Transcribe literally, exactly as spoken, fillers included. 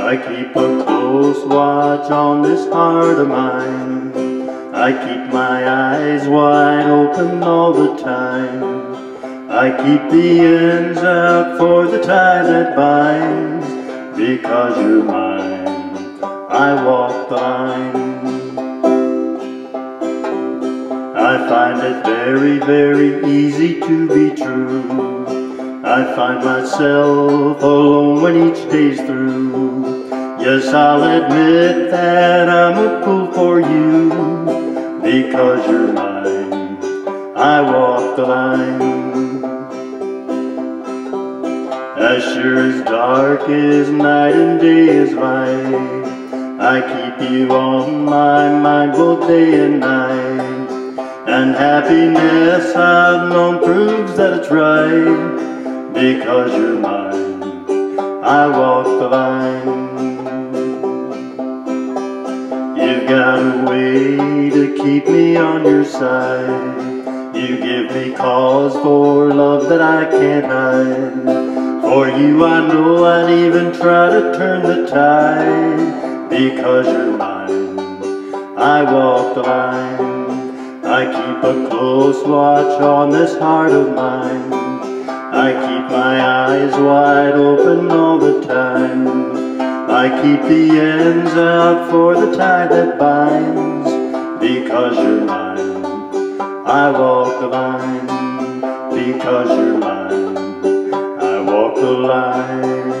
I keep a close watch on this heart of mine. I keep my eyes wide open all the time. I keep the ends out for the tie that binds. Because you're mine, I walk the line. I find it very, very easy to be true. I find myself alone when each day's through. Yes, I'll admit that I'm a fool for you. Because you're mine, I walk the line. As sure as dark is night and day is light, I keep you on my mind both day and night. And happiness I've known proves that it's right. Because you're mine, I walk the line. You've got a way to keep me on your side. You give me cause for love that I can't hide. For you I know I'd even try to turn the tide. Because you're mine, I walk the line. I keep a close watch on this heart of mine. I keep my eyes wide open all the time. I keep the ends out for the tie that binds. Because you're mine, I walk the line. Because you're mine, I walk the line.